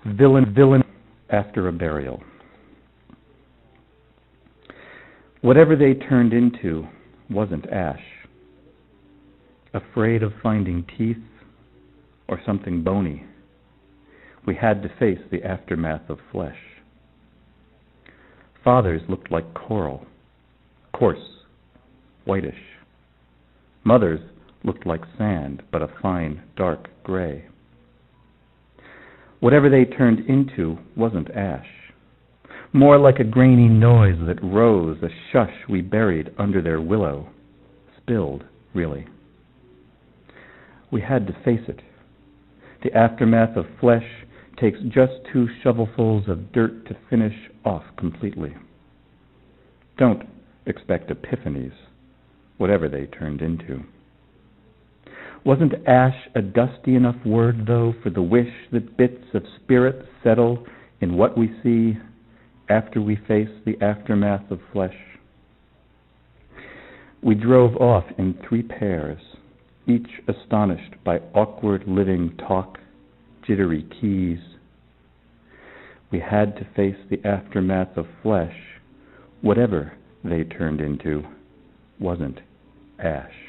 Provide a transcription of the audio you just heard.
Villain after a burial. Whatever they turned into wasn't ash. Afraid of finding teeth or something bony, we had to face the aftermath of flesh. Fathers looked like coral, coarse, whitish. Mothers looked like sand, but a fine, dark gray. Whatever they turned into wasn't ash. More like a grainy noise that rose, a shush we buried under their willow. Spilled, really. We had to face it. The aftermath of flesh takes just 2 shovelfuls of dirt to finish off completely. Don't expect epiphanies, whatever they turned into. Wasn't ash a dusty enough word, though, for the wish that bits of spirit settle in what we see after we face the aftermath of flesh? We drove off in 3 pairs, each astonished by awkward living talk, jittery keys. We had to face the aftermath of flesh. Whatever they turned into wasn't ash.